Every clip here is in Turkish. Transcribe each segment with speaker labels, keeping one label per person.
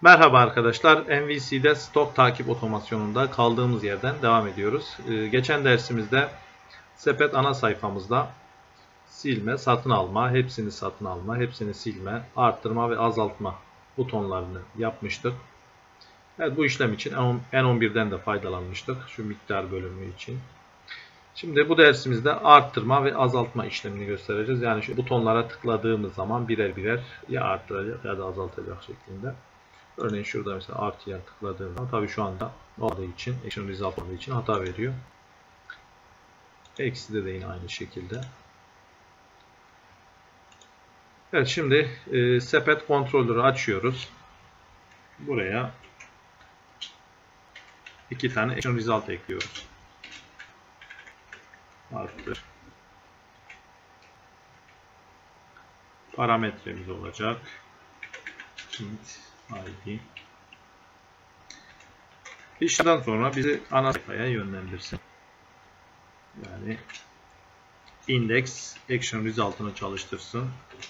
Speaker 1: Merhaba arkadaşlar, MVC'de stok takip otomasyonunda kaldığımız yerden devam ediyoruz. Geçen dersimizde sepet ana sayfamızda silme, satın alma, hepsini satın alma, hepsini silme, arttırma ve azaltma butonlarını yapmıştık. Evet, bu işlem için N11'den de faydalanmıştık şu miktar bölümü için. Şimdi bu dersimizde arttırma ve azaltma işlemini göstereceğiz. Yani şu butonlara tıkladığımız zaman birer birer ya arttıracak ya da azaltacak şeklinde. Örneğin şurada mesela artıya tıkladığım zaman tabii şu anda olmadığı için, action result olmadığı için hata veriyor. Eksi de yine aynı şekilde. Evet, şimdi sepet kontrolörü açıyoruz. Buraya 2 tane action result ekliyoruz. Arttır. Parametremiz olacak. Int ID. İşlemden sonra bizi ana sayfaya yönlendirsin. Yani index action result'ını çalıştırsın.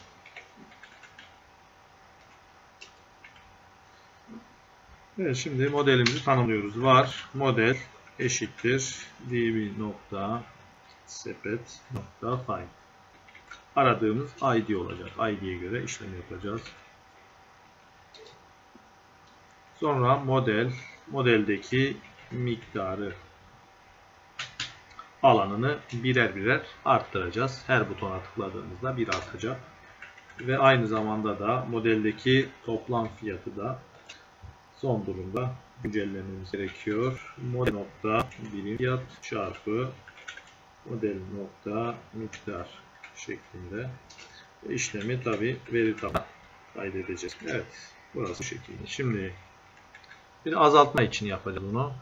Speaker 1: Evet, şimdi modelimizi tanımlıyoruz. Var model eşittir db.sepet.find. Aradığımız ID olacak. ID'ye göre işlem yapacağız. Sonra modeldeki miktarı alanını birer birer arttıracağız. Her butona tıkladığımızda bir artacak. Ve aynı zamanda da modeldeki toplam fiyatı da son durumda güncellememiz gerekiyor. Model nokta birim fiyat çarpı model nokta miktar şeklinde işlemi tabi veri tabanına kaydedeceğiz. Evet, burası bu şekilde. Şimdi bir azaltma için yapacağız bunu.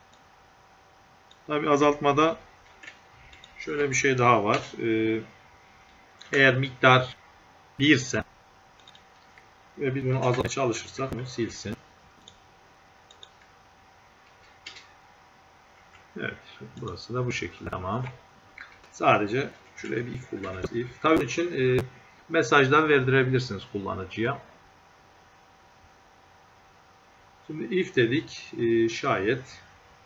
Speaker 1: Tabi azaltmada şöyle bir şey daha var. Eğer miktar 1 ise ve biz bunu azaltmaya çalışırsak bunu silsin. Evet, burası da bu şekilde. Tamam. Sadece şuraya bir if kullanacağız. If. Tabii için mesajlar verdirebilirsiniz kullanıcıya. Şimdi if dedik. Şayet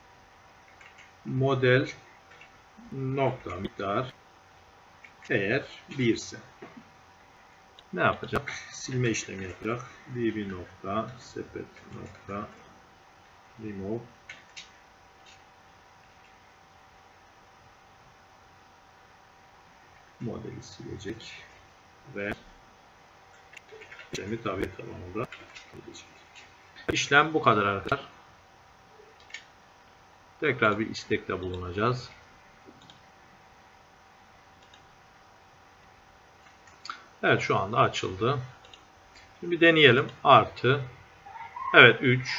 Speaker 1: model nokta miktar eğer 1 ise ne yapacak? Silme işlemi yapacak. db nokta sepet nokta remove modeli silecek ve işlemi tabi tabanında edecek. İşlem bu kadar arkadaşlar. Tekrar bir istekte bulunacağız. Evet, şu anda açıldı. Şimdi deneyelim. Artı. Evet, 3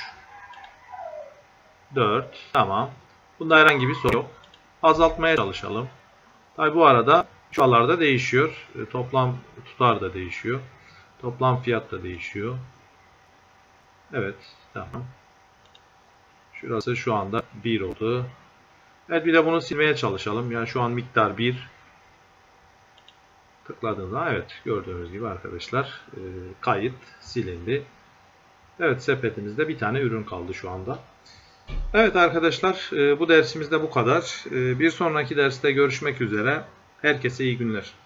Speaker 1: 4 tamam. Bunda herhangi bir sorun yok. Azaltmaya çalışalım. Tabi bu arada şuralarda değişiyor. Toplam tutar da değişiyor. Toplam fiyat da değişiyor. Evet, tamam. Şurası şu anda 1 oldu. Evet, bir de bunu silmeye çalışalım. Yani şu an miktar 1. Tıkladığımda evet, gördüğünüz gibi arkadaşlar kayıt silindi. Evet, sepetimizde bir tane ürün kaldı şu anda. Evet arkadaşlar, bu dersimizde bu kadar. Bir sonraki derste görüşmek üzere. Herkese iyi günler.